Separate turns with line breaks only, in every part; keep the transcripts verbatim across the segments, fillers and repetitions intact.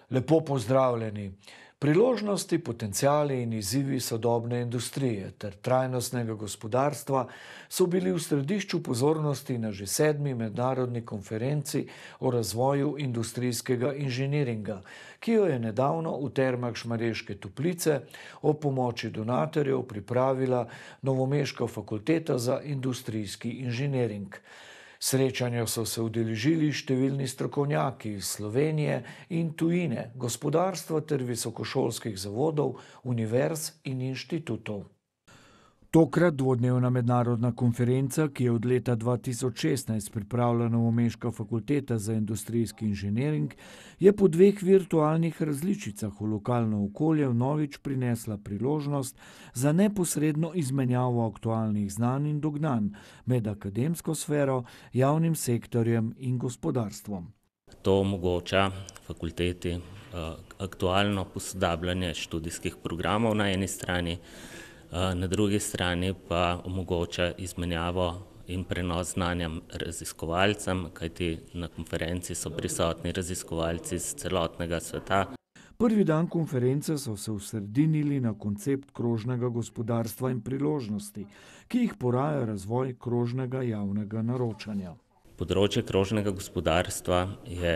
Lepo pozdravljeni. Priložnosti, potenciali in izzivi sodobne industrije ter trajnostnega gospodarstva so bili v središču pozornosti na že sedmi mednarodni konferenci o razvoju industrijskega inženiringa, ki jo je nedavno v Termah Šmarješke Toplice ob pomoči donatorjev pripravila Novomeška fakulteta za industrijski inženiring. Srečanja so se udeležili številni strokovnjaki iz Slovenije in tujine, gospodarstva ter visokošolskih zavodov, univerz in inštitutov. Tokrat dvodnevna mednarodna konferenca, ki je od leta dva tisoč šestnajst pripravila Novomeška fakulteta za industrijski inženiring, je po dveh virtualnih različicah v lokalno okolje vnovič prinesla priložnost za neposredno izmenjavo aktualnih znanj in dognanj med akademsko sfero, javnim sektorjem in gospodarstvom.
To omogoča fakulteti aktualno posodabljanje študijskih programov na eni strani, na drugi strani pa omogoča izmenjavo in prenos znanja raziskovalcem, kajti na konferenci so prisotni raziskovalci iz celotnega sveta.
Prvi dan konference so se osredinili na koncept krožnega gospodarstva in priložnosti, ki jih poraja razvoj krožnega javnega naročanja.
Področje krožnega gospodarstva je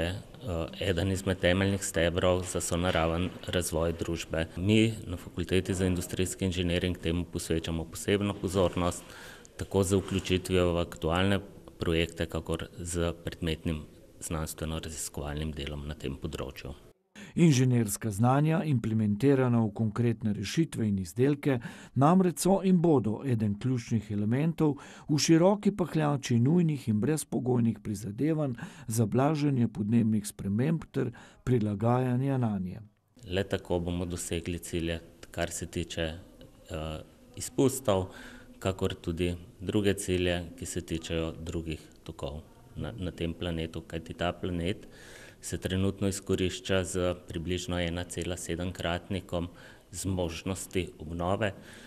eden izmed temeljnih stebrov za sonaraven razvoj družbe. Mi na Fakulteti za industrijski inženiring temu posvečamo posebno pozornost, tako za vključitvijo v aktualne projekte, kakor z predmetnim znanstveno-raziskovalnim delom na tem področju.
Inženirska znanja, implementirana v konkretne rešitve in izdelke, namreč so in bodo eden ključnih elementov v široki pahljači nujnih in brezpogojnih prizadevanj za blaženje podnebnih sprememb ter prilagajanja nanje.
Le tako bomo dosegli cilje, kar se tiče uh, izpustov, kakor tudi druge cilje, ki se tičejo drugih tokov na, na tem planetu, kajti ta planet se trenutno izkorišča z približno ena cela sedem kratnikom zmožnosti obnove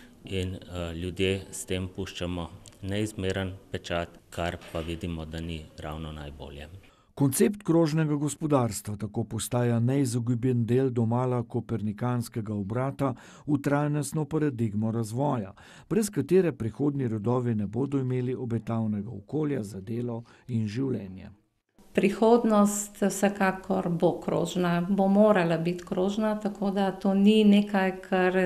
in uh, ljudje s tem puščamo neizmeren pečat, kar pa vidimo, da ni ravno najbolje.
Koncept krožnega gospodarstva tako postaja neizogiben del domala kopernikanskega obrata v trajnostno paradigmo razvoja, brez katere prihodnji rodovi ne bodo imeli obetavnega okolja za delo in življenje.
Prihodnost vsekakor bo krožna, bo morala biti krožna, tako da to ni nekaj, kar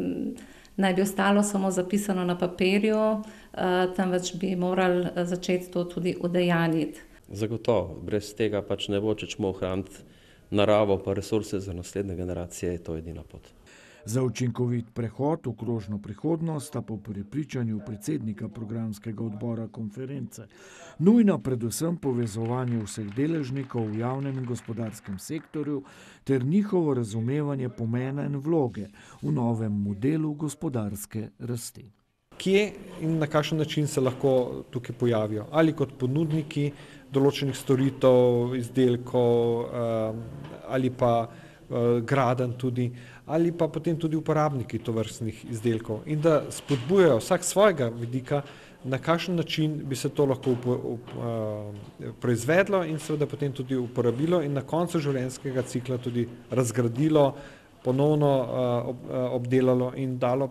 naj bi ostalo samo zapisano na papirju, temveč bi morali začeti to tudi udejanjiti.
Zagotovo, brez tega pač ne bo, če ćemo ohraniti naravo pa resurse za naslednje generacije, je to edina pot.
Za učinkovit prehod v krožno prihodnost sta po prepričanju predsednika programskega odbora konference nujna predvsem povezovanje vseh deležnikov v javnem in gospodarskem sektorju ter njihovo razumevanje pomena in vloge v novem modelu gospodarske rasti.
Kje in na kakšen način se lahko tukaj pojavijo? Ali kot ponudniki določenih storitev, izdelkov ali pa gradenj tudi, ali pa potem tudi uporabniki tovrstnih izdelkov in da spodbujajo vsak svojega vidika, na kakšen način bi se to lahko up, up, uh, proizvedlo in seveda potem tudi uporabilo in na koncu življenjskega cikla tudi razgradilo, ponovno uh, ob, uh, obdelalo in dalo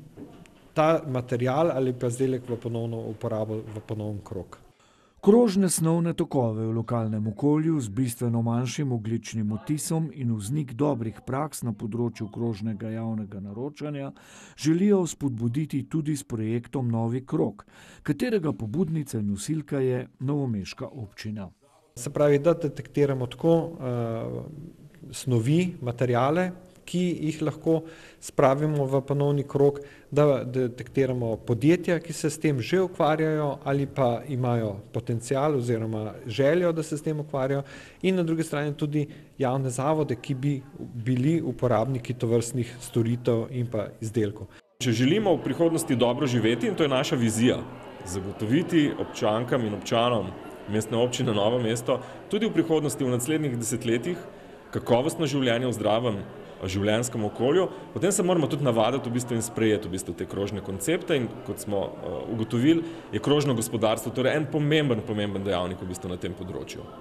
ta material ali pa izdelek v ponovno uporabo, v ponovno krog.
Krožne snovne tokove v lokalnem okolju z bistveno manjšim ogljičnim odtisom in vznik dobrih praks na področju krožnega javnega naročanja želijo spodbuditi tudi s projektom Novi krog, katerega pobudnica in nosilka je novomeška občina.
Se pravi, da detektiramo tako uh, snovi, materijale, ki jih lahko spravimo v ponovni krog, da detektiramo podjetja, ki se s tem že ukvarjajo ali pa imajo potencial oziroma željo, da se s tem ukvarjajo in na drugi strani tudi javne zavode, ki bi bili uporabniki tovrstnih storitev in pa izdelkov.
Če želimo v prihodnosti dobro živeti, in to je naša vizija, zagotoviti občankam in občanom mestne občine Novo mesto, tudi v prihodnosti v naslednjih desetletjih, kakovostno življenje v zdravem življenjskem okolju, potem se moramo tudi navaditi v bistvu in sprejeti v bistvu te krožne koncepte in kot smo uh, ugotovili, je krožno gospodarstvo torej en pomemben, pomemben dejavnik v bistvu na tem področju.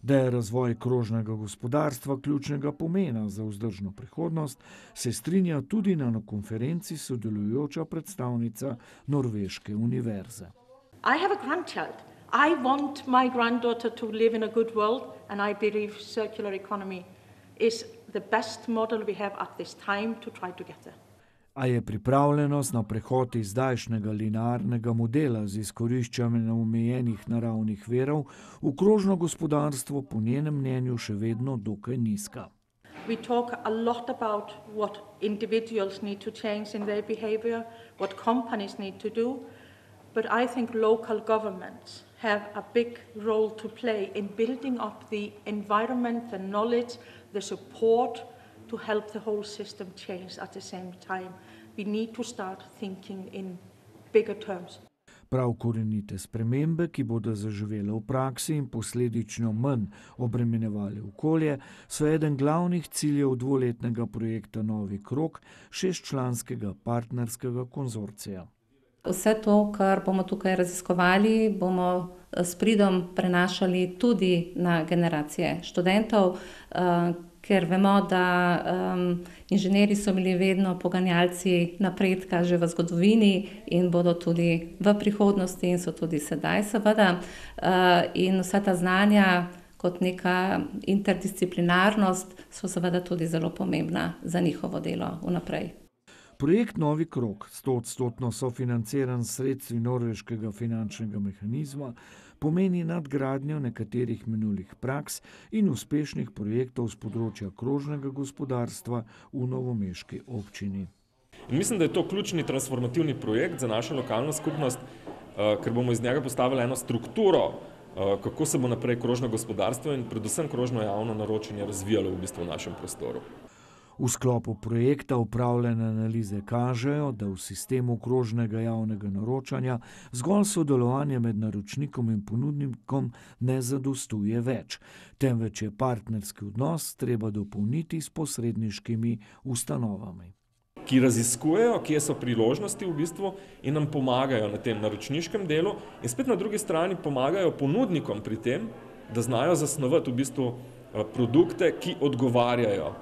Da je razvoj krožnega gospodarstva ključnega pomena za vzdržno prihodnost, se strinja tudi na konferenci sodelujoča predstavnica Norveške univerze.
I have a grandchild. I want my granddaughter to live in a good world, and I believe circular economy is the best model we have at this time to try to get there.
A je pripravljenost na prehod iz zdajšnjega linearnega modela z izkoriščanjem omejenih naravnih virov v krožno gospodarstvo po njenem mnenju še vedno dokaj nizka.
We talk a lot about what individuals need to change in their behavior, what companies need to do, but I think local governments have a big role to play in building up the environment, the knowledge, the support to help the whole system change at the same time. We need to start thinking in bigger terms.
Prav korenite spremembe, ki bodo zaživele v praksi in posledično manj obremenjevali okolje, so eden glavnih ciljev dvoletnega projekta Novi krog, šestčlanskega partnerskega konzorcija.
Vse to, kar bomo tukaj raziskovali, bomo s pridom prenašali tudi na generacije študentov, ker vemo, da um, inženirji so bili vedno poganjalci napredka že v zgodovini in bodo tudi v prihodnosti in so tudi sedaj seveda. Uh, in vsa ta znanja kot neka interdisciplinarnost so seveda tudi zelo pomembna za njihovo delo vnaprej.
Projekt Novi krog, stoodstotno sofinanciran s sredstvi norveškega finančnega mehanizma, pomeni nadgradnjo nekaterih minulih praks in uspešnih projektov z področja krožnega gospodarstva v novomeški občini.
In mislim, da je to ključni transformativni projekt za našo lokalno skupnost, ker bomo iz njega postavili eno strukturo, kako se bo naprej krožno gospodarstvo in predvsem krožno javno naročanje razvijalo v bistvu v našem prostoru.
V sklopu projekta upravljene analize kažejo, da v sistemu krožnega javnega naročanja zgolj sodelovanje med naročnikom in ponudnikom ne zadostuje več, temveč je partnerski odnos treba dopolniti s posredniškimi ustanovami,
ki raziskujejo, kje so priložnosti v bistvu in nam pomagajo na tem naročniškem delu in spet na drugi strani pomagajo ponudnikom pri tem, da znajo zasnovati v bistvu produkte, ki odgovarjajo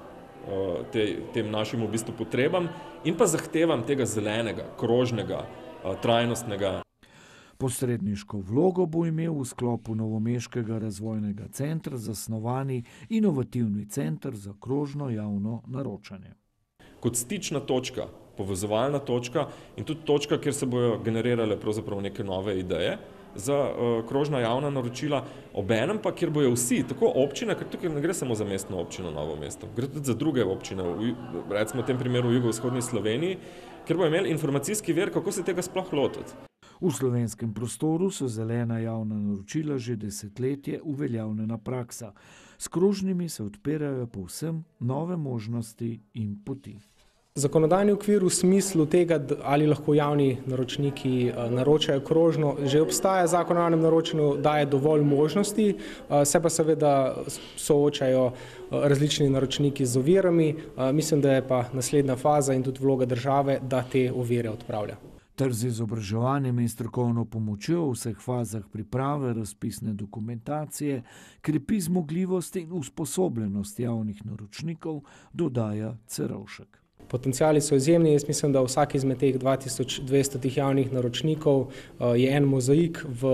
Te, tem našim v bistvu potrebam in pa zahtevam tega zelenega, krožnega, trajnostnega.
Posredniško vlogo bo imel v sklopu Novomeškega razvojnega centra zasnovani inovativni center za krožno javno naročanje.
Kot stična točka, povezovalna točka in tudi točka, kjer se bojo generirale pravzaprav neke nove ideje za uh, krožna javna naročila, obenem pa, kjer bojo vsi, tako občine, ker tukaj ne gre samo za mestno občino Novo mesto, gre tudi za druge občine, v, recimo v tem primeru v jugovzhodni Sloveniji, kjer bojo imeli informacijski vir, kako se tega sploh lotiti.
V slovenskem prostoru so zelena javna naročila že desetletje uveljavljena praksa. S krožnimi se odpirajo povsem nove možnosti in poti.
Zakonodajni okvir v smislu tega, ali lahko javni naročniki naročajo krožno, že obstaja. Zakon o javnem naročanju daje dovolj možnosti, se pa seveda soočajo različni naročniki z ovirami. Mislim, da je pa naslednja faza in tudi vloga države, da te ovire odpravlja.
Ter z izobraževanjem in strokovno pomočjo v vseh fazah priprave razpisne dokumentacije krepi zmogljivost in usposobljenost javnih naročnikov, dodaja Cerovšek.
Potenciali so izjemni, jaz mislim, da vsak izmed teh dva tisoč dvesto javnih naročnikov je en mozaik v,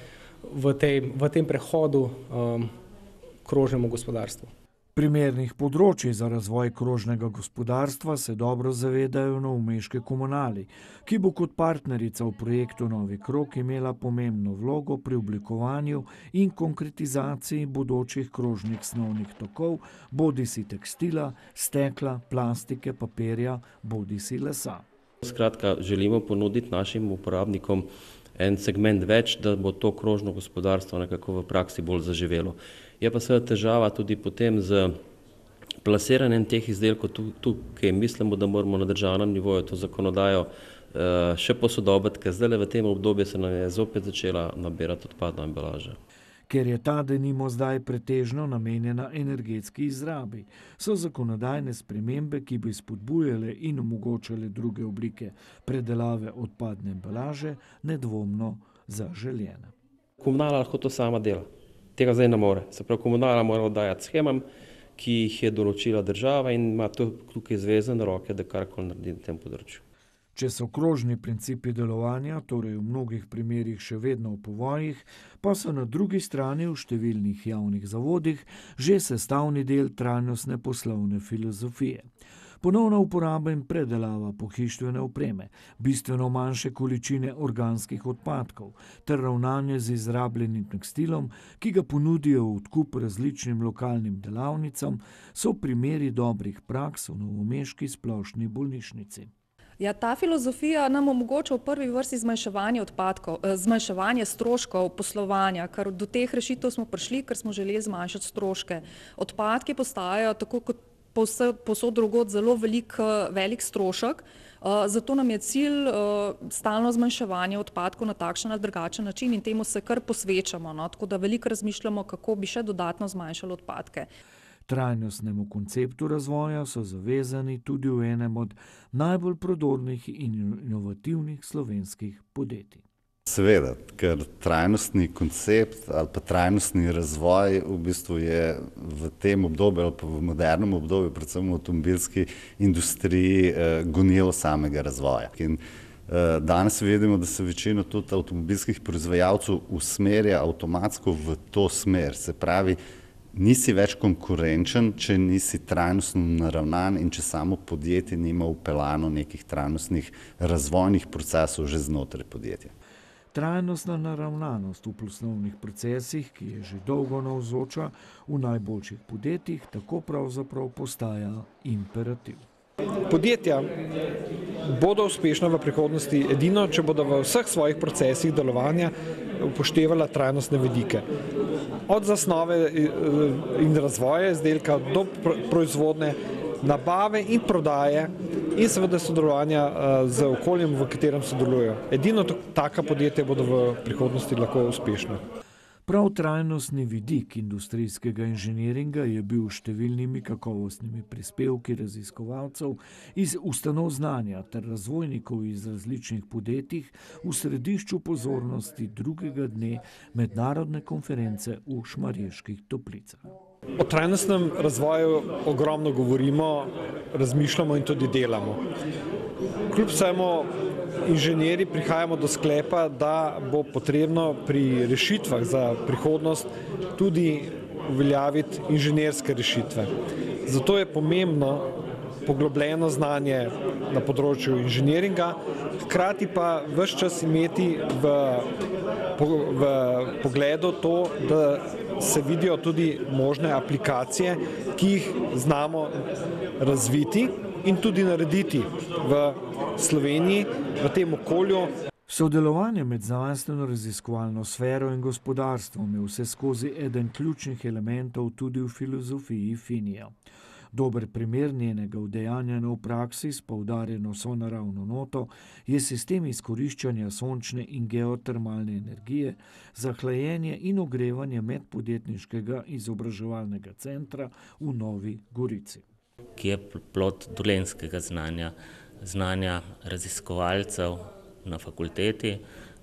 v, tej, v tem prehodu um, krožnemu gospodarstvu.
Primernih področij za razvoj krožnega gospodarstva se dobro zavedajo novomeške komunali, ki bo kot partnerica v projektu Novi krog imela pomembno vlogo pri oblikovanju in konkretizaciji bodočih krožnih snovnih tokov, bodisi tekstila, stekla, plastike, papirja, bodisi lesa.
Skratka, želimo ponuditi našim uporabnikom en segment več, da bo to krožno gospodarstvo nekako v praksi bolj zaživelo. Je pa seveda težava tudi potem z plasiranjem teh izdelkov tukaj. Mislimo, da moramo na državnem nivoju to zakonodajo še posodobiti, ker zdaj v tem obdobju se nam je zopet začela nabirati odpadna embalaža.
Ker je ta denimo zdaj pretežno namenjena energetski izrabi, so zakonodajne spremembe, ki bi spodbujale in omogočale druge oblike predelave odpadne embalaže, nedvomno zaželjene.
Komunala lahko to sama dela. Tega zdaj ne more. Se pravi, komunala mora oddajati shemam, ki jih je določila država in ima to tukaj zvezane roke, da karkoli naredi na tem področju.
Če so krožni principi delovanja, torej v mnogih primerih še vedno v povojih, pa so na drugi strani v številnih javnih zavodih že sestavni del trajnostne poslovne filozofije. Ponovna uporaba in predelava pohištvene opreme, bistveno manjše količine organskih odpadkov ter ravnanje z izrabljenim tekstilom, ki ga ponudijo v odkup različnim lokalnim delavnicam, so primeri dobrih praks v novomeški splošni bolnišnici.
Ja, ta filozofija nam omogoča v prvi vrsti zmanjševanje odpadkov, zmanjševanje stroškov poslovanja, ker do teh rešitev smo prišli, ker smo želeli zmanjšati stroške. Odpadki postajajo tako kot povsod drugod zelo velik, velik strošek, zato nam je cilj stalno zmanjševanje odpadkov na takšen ali drugačen način in temu se kar posvečamo, no? Tako da veliko razmišljamo, kako bi še dodatno zmanjšali odpadke.
Trajnostnemu konceptu razvoja so zavezani tudi v enem od najbolj prodornih in inovativnih slovenskih podjetij.
Seveda, ker trajnostni koncept ali pa trajnostni razvoj v bistvu je v tem obdobju ali pa v modernem obdobju, predvsem v avtomobilski industriji, gonilo samega razvoja. In danes vidimo, da se večina tudi avtomobilskih proizvajalcev usmerja avtomatsko v to smer, se pravi, nisi več konkurenčen, če nisi trajnostno naravnan in če samo podjetje nima vpeljano nekih trajnostnih razvojnih procesov že znotraj podjetja.
Trajnostna naravnanost v poslovnih procesih, ki je že dolgo navzoča v najboljših podjetjih, tako pravzaprav postaja imperativ.
Podjetja bodo uspešna v prihodnosti edino, če bodo v vseh svojih procesih delovanja upoštevala trajnostne vidike. Od zasnove in razvoja izdelka do proizvodne, nabave in prodaje in seveda sodelovanja z okoljem, v katerem sodelujejo. Edino taka podjetja bodo v prihodnosti lahko uspešna.
Prav trajnostni vidik industrijskega inženiringa je bil številnimi kakovostnimi prispevki raziskovalcev iz ustanov znanja ter razvojnikov iz različnih podjetij v središču pozornosti drugega dne mednarodne konference v Šmarjeških Toplicah.
O trajnostnem razvoju ogromno govorimo, razmišljamo in tudi delamo. Kljub vsemu inženirji prihajamo do sklepa, da bo potrebno pri rešitvah za prihodnost tudi uveljaviti inženirske rešitve. Zato je pomembno poglobljeno znanje na področju inženiringa, hkrati pa ves čas imeti v, v pogledu to, da se vidijo tudi možne aplikacije, ki jih znamo razviti in tudi narediti v Sloveniji, v tem okolju.
Sodelovanje med znanstveno-raziskovalno sfero in gospodarstvom je vse skozi eden ključnih elementov tudi v filozofiji Finija. Dober primer njenega udejanjanja v praksi s poudarjeno sonaravno noto je sistem izkoriščanja sončne in geotermalne energije za hlajenje in ogrevanje medpodjetniškega izobraževalnega centra v Novi Gorici.
Ki je plod dolenjskega znanja, znanja raziskovalcev na fakulteti,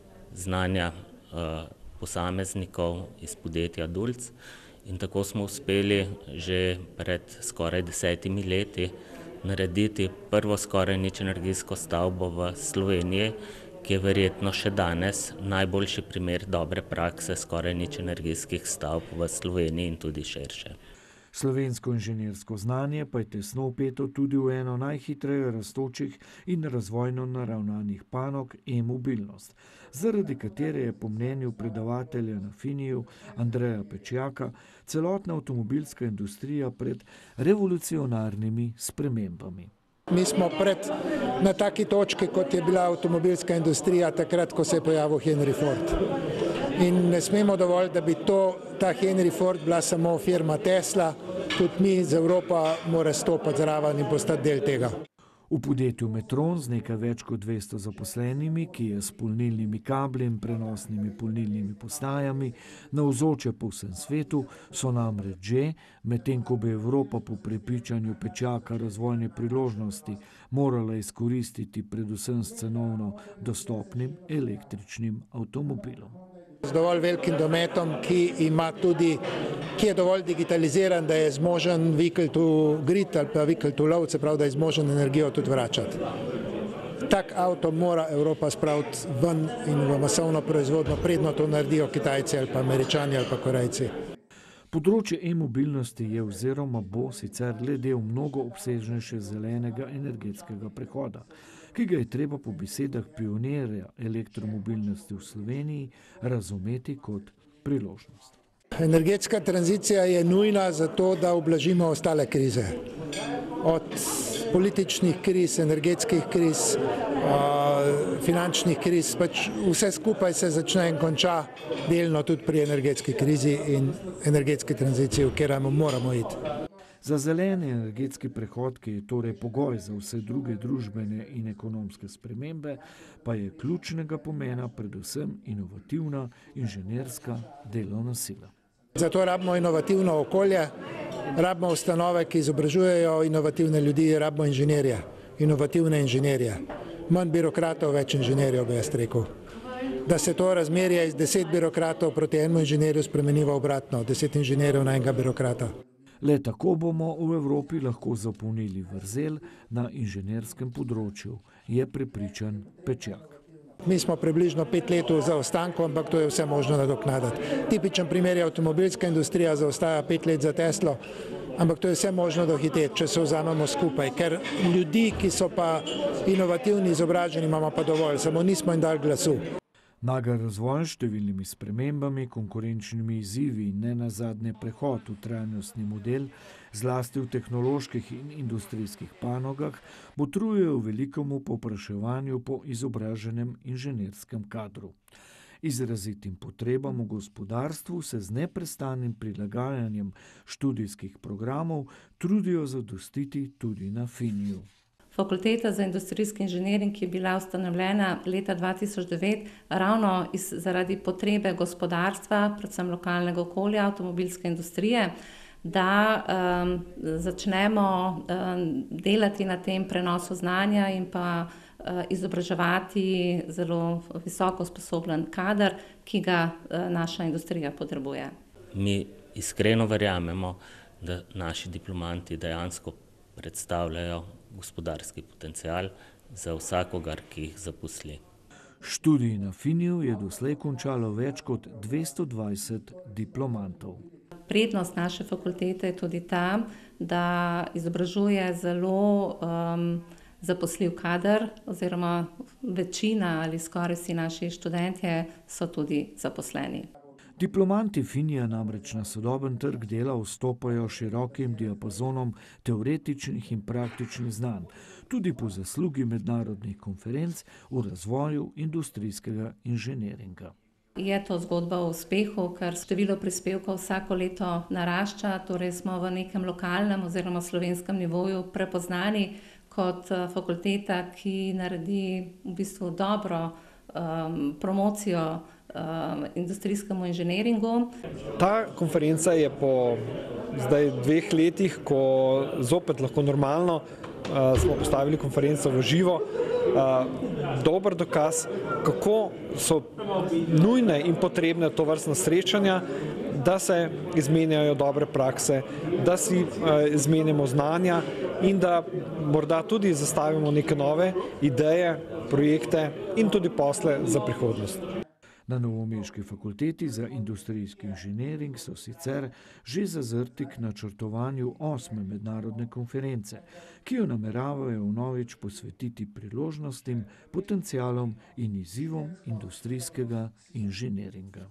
znanja uh, posameznikov iz podjetja Dulc. In tako smo uspeli že pred skoraj desetimi leti narediti prvo skoraj nič energijsko stavbo v Sloveniji, ki je verjetno še danes najboljši primer dobre prakse skoraj nič energijskih stavb v Sloveniji in tudi širše.
Slovensko inženirsko znanje pa je tesno vpeto tudi v eno najhitreje rastočih in razvojno naravnanih panog e-mobilnost, zaradi katere je po mnenju predavatelja na Finiju Andreja Pečjaka celotna avtomobilska industrija pred revolucionarnimi spremembami.
Mi smo pred na taki točki, kot je bila avtomobilska industrija takrat, ko se je pojavil Henry Ford. In ne smemo dovolj, da bi to, ta Henry Ford bila samo firma Tesla, tudi mi z Evropa mora stopati zraven in postati del tega.
V podjetju Metron z nekaj več kot dvesto zaposlenimi, ki je s polnilnimi kabli in prenosnimi polnilnimi postajami navzoče po vsem svetu, so namreč že, medtem ko bi Evropa po prepričanju Pečjaka razvojne priložnosti morala izkoristiti predvsem s cenovno dostopnim električnim avtomobilom.
Z dovolj velikim dometom, ki ima tudi, ki je dovolj digitaliziran, da je zmožen vehicle to grid ali pa vehicle to load, se pravi, da je zmožen energijo tudi vračati. Tak avto mora Evropa spraviti ven in v masovno proizvodno, predno to naredijo Kitajci ali pa Američani ali pa Korejci.
Področje e-mobilnosti je oziroma bo sicer le del mnogo obsežnejše zelenega energetskega prehoda, ki ga je treba po besedah pionirja elektromobilnosti v Sloveniji razumeti kot priložnost.
Energetska tranzicija je nujna zato, da ublažimo ostale krize. Od političnih kriz, energetskih kriz, finančnih kriz, pač vse skupaj se začne in konča delno tudi pri energetski krizi in energetski tranziciji, v katero moramo iti.
Za zeleni energetski prehod, ki je torej pogoj za vse druge družbene in ekonomske spremembe, pa je ključnega pomena predvsem inovativna inženirska delovna sila.
Zato rabimo inovativno okolje, rabimo ustanove, ki izobražujejo inovativne ljudi, rabimo inženirje, inovativne inženirje. Manj birokratov, več inženirjev, bi jaz rekel. Da se to razmerje iz deset birokratov proti enemu inženirju spremeni v obratno, deset inženirjev na enega birokrata.
Le tako bomo v Evropi lahko zapolnili vrzel na inženirskem področju, je prepričan Pečjak.
Mi smo približno pet let v zaostanku, ampak to je vse možno nadoknaditi. Tipičen primer je avtomobilska industrija, zaostaja pet let za Teslo, ampak to je vse možno dohiteti, če se vzamemo skupaj, ker ljudi, ki so pa inovativni, izobraženi, imamo pa dovolj, samo nismo jim dali glasu.
Naga razvoj s številnimi spremembami, konkurenčnimi izzivi in ne nazadnje prehod v trajnostni model, zlasti v tehnoloških in industrijskih panogah, botrujejo velikemu povpraševanju po izobraženem inženirskem kadru. Izrazitim potrebam v gospodarstvu se z neprestanim prilagajanjem študijskih programov trudijo zadostiti tudi na Finiju.
Fakulteta za industrijski inženiring je bila ustanovljena leta dva tisoč devet ravno iz, zaradi potrebe gospodarstva, predvsem lokalnega okolja, avtomobilske industrije, da um, začnemo um, delati na tem prenosu znanja in pa uh, izobraževati zelo visoko usposobljen kader, ki ga uh, naša industrija potrebuje.
Mi iskreno verjamemo, da naši diplomanti dejansko predstavljajo gospodarski potencial za vsakogar, ki jih zaposli.
Študij na Finiju je doslej končalo več kot dvesto dvajset diplomantov.
Prednost naše fakultete je tudi ta, da izobražuje zelo um, zaposljiv kader, oziroma večina ali skoraj vsi naši študentje so tudi zaposleni.
Diplomanti Finija namreč na sodoben trg dela vstopajo širokim diapazonom teoretičnih in praktičnih znanj, tudi po zaslugi mednarodnih konferenc v razvoju industrijskega inženiringa.
Je to zgodba o uspehu, ker število prispevkov vsako leto narašča, torej smo v nekem lokalnem oziroma slovenskem nivoju prepoznani kot fakulteta, ki naredi v bistvu dobro um, promocijo industrijskemu inženiringu.
Ta konferenca je po zdaj dveh letih, ko zopet lahko normalno uh, smo postavili konferenco v živo, uh, dober dokaz, kako so nujne in potrebne tovrstna srečanja, da se izmenjajo dobre prakse, da si uh, izmenjamo znanja in da morda tudi zastavimo neke nove ideje, projekte in tudi posle za prihodnost.
Na Novomeški fakulteti za industrijski inženiring so sicer že zazrti k načrtovanju osme mednarodne konference, ki jo nameravajo vnovič posvetiti priložnostim, potencialom in izzivom industrijskega inženiringa.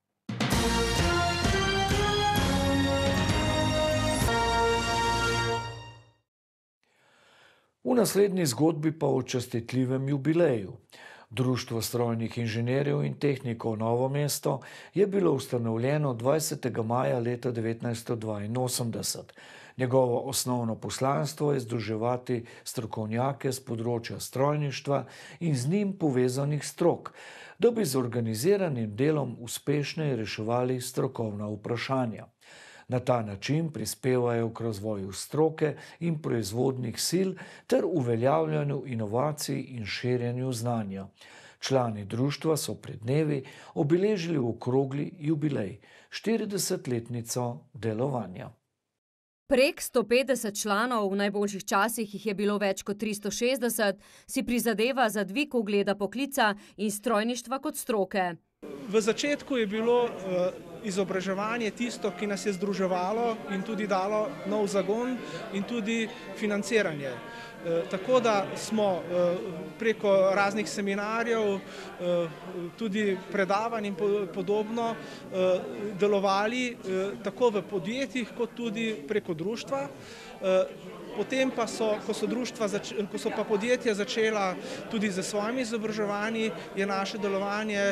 V naslednji zgodbi pa o častitljivem jubileju. Društvo strojnih inženirjev in tehnikov Novo mesto je bilo ustanovljeno dvajsetega maja leta devetnajststo dvainosemdeset. Njegovo osnovno poslanstvo je združevati strokovnjake z področja strojništva in z njim povezanih strok, da bi z organiziranim delom uspešneje reševali strokovna vprašanja. Na ta način prispevajo k razvoju stroke in proizvodnih sil ter uveljavljanju inovacij in širjenju znanja. Člani društva so pred dnevi obeležili okrogli jubilej, štiridesetletnico delovanja.
Prek sto petdeset članov, v najboljših časih jih je bilo več kot tristo šestdeset, si prizadeva za dvig ugleda poklica in strojništva kot stroke.
V začetku je bilo uh, izobraževanje tisto, ki nas je združevalo in tudi dalo nov zagon in tudi financiranje. Uh, tako da smo uh, preko raznih seminarjev, uh, tudi predavanj in podobno uh, delovali uh, tako v podjetjih kot tudi preko društva. Uh, Potem pa so, ko so, društva, ko so pa podjetja začela tudi za svojimi izobraževanji, je naše delovanje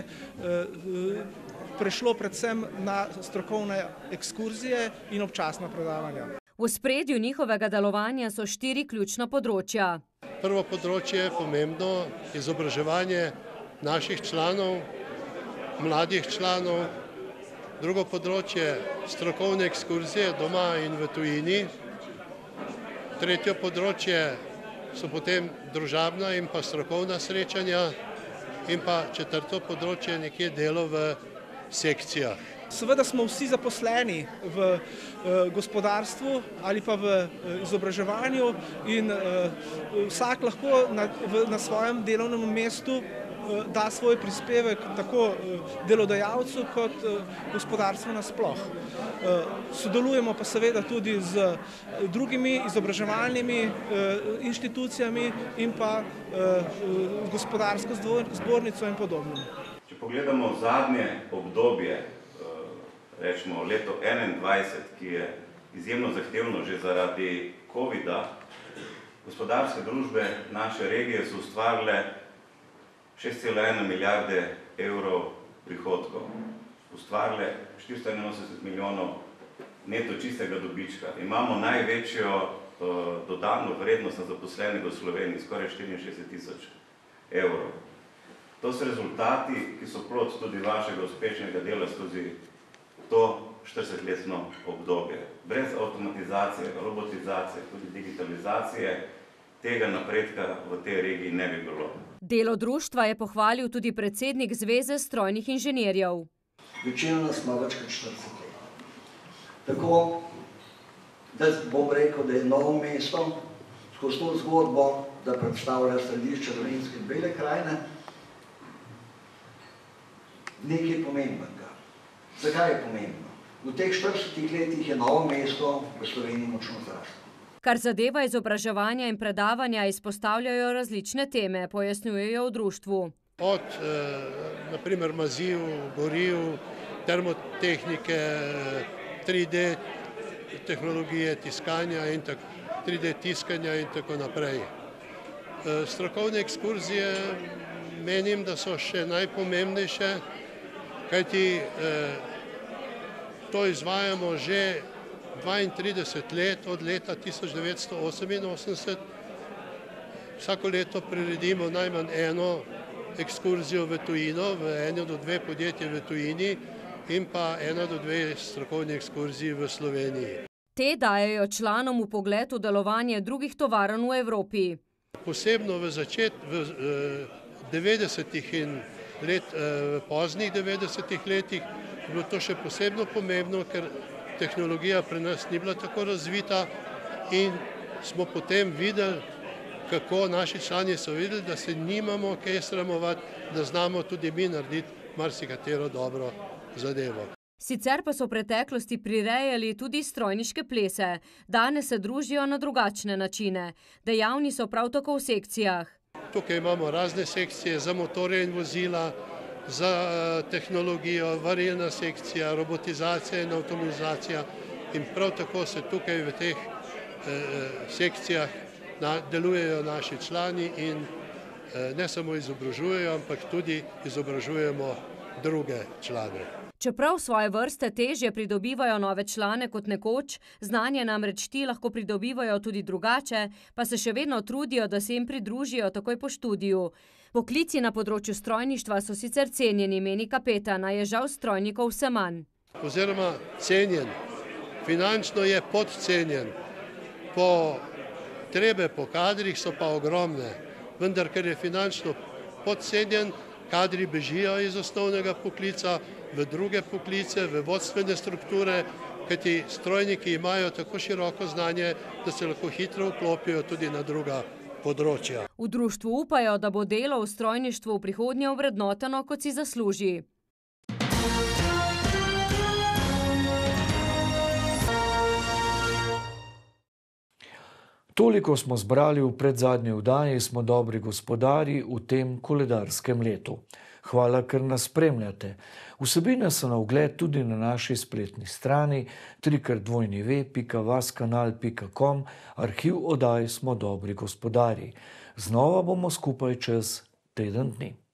prešlo predvsem na strokovne ekskurzije in občasna predavanja.
V ospredju njihovega delovanja so štiri ključna področja.
Prvo področje je pomembno izobraževanje naših članov, mladih članov. Drugo področje strokovne ekskurzije doma in v tujini. Tretje področje so potem družabna in pa strokovna srečanja in pa četrto področje nekje delo v sekcijah.
Seveda smo vsi zaposleni v gospodarstvu ali pa v izobraževanju in vsak lahko na, v, na svojem delovnem mestu da svoj prispevek tako delodajalcu kot gospodarstvu nasploh. Sodelujemo pa seveda tudi z drugimi izobraževalnimi inštitucijami in pa gospodarsko zbornico in podobno.
Če pogledamo zadnje obdobje, rečemo leto enaindvajset, ki je izjemno zahtevno že zaradi covida, gospodarske družbe naše regije so ustvarile šest cela ena milijarde evrov prihodkov, ustvarile štiristo enainosemdeset milijonov neto čistega dobička. Imamo največjo uh, dodano vrednost na zaposlenega v Sloveniji, skoraj štiriinšestdeset tisoč evrov. To so rezultati, ki so plod tudi vašega uspešnega dela skozi to štiridesetletno obdobje. Brez avtomatizacije, robotizacije, tudi digitalizacije, tega napredka v tej regiji ne bi bilo.
Delo društva je pohvalil tudi predsednik Zveze strojnih inženirjev.
Večina nas ima več kot štirideset let. Tako, da bom rekel, da je Novo mesto skozi to zgodbo, da predstavlja središče Dolenjske in Bele krajine, nekaj pomembnega. Zakaj je pomembno? V teh štiridesetih letih je Novo mesto v Sloveniji močno zraslo.
Kar zadeva izobraževanja in predavanja, izpostavljajo različne teme, pojasnjujejo v društvu.
Od, na primer, maziv, goriv, termotehnike, tri D tehnologije tiskanja in tako, tri D tiskanja in tako naprej. Strokovne ekskurzije menim, da so še najpomembnejše, kajti to izvajamo že dvaintrideset let, od leta tisoč devetsto oseminosemdeset. Vsako leto priredimo najmanj eno ekskurzijo v tujino, v eno do dve podjetje v tujini in pa ena do dve strokovni ekskurziji v Sloveniji.
Te dajejo članom vpogled v delovanje drugih tovarn v Evropi.
Posebno v začet, v devetdesetih in let, v poznih devetdesetih letih je bilo to še posebno pomembno, ker tehnologija pri nas ni bila tako razvita in smo potem videli, kako naši člani so videli, da se nimamo kaj sramovati, da znamo tudi mi narediti marsikatero dobro zadevo.
Sicer pa so v preteklosti prirejali tudi strojniške plese. Danes se družijo na drugačne načine. Dejavni so prav tako v sekcijah.
Tukaj imamo razne sekcije za motorje in vozila, za tehnologijo, varilna sekcija, robotizacija in avtomatizacija in prav tako se tukaj v teh eh, sekcijah na, delujejo naši člani in eh, ne samo izobražujejo, ampak tudi izobražujemo druge člane.
Čeprav svoje vrste težje pridobivajo nove člane kot nekoč, znanje namreč ti lahko pridobivajo tudi drugače, pa se še vedno trudijo, da se jim pridružijo takoj po študiju. Poklici na področju strojništva so sicer cenjeni, meni kapetan, a je žal strojnikov vse manj.
Oziroma cenjen, finančno je podcenjen, potrebe po kadrih so pa ogromne, vendar ker je finančno podcenjen, kadri bežijo iz osnovnega poklica v druge poklice, v vodstvene strukture, kajti strojniki imajo tako široko znanje, da se lahko hitro vklopijo tudi na druga področja.
V društvu upajo, da bo delo v strojništvu v prihodnje ovrednoteno, kot si zasluži.
Toliko smo zbrali v predzadnji oddaji Smo dobri gospodarji v tem koledarskem letu. Hvala, ker nas spremljate. Vsebine so na ogled tudi na naši spletni strani tri krat dvojni ve pika vaskanal pika com, arhiv oddaj Smo dobri gospodarji. Znova bomo skupaj čez teden dni.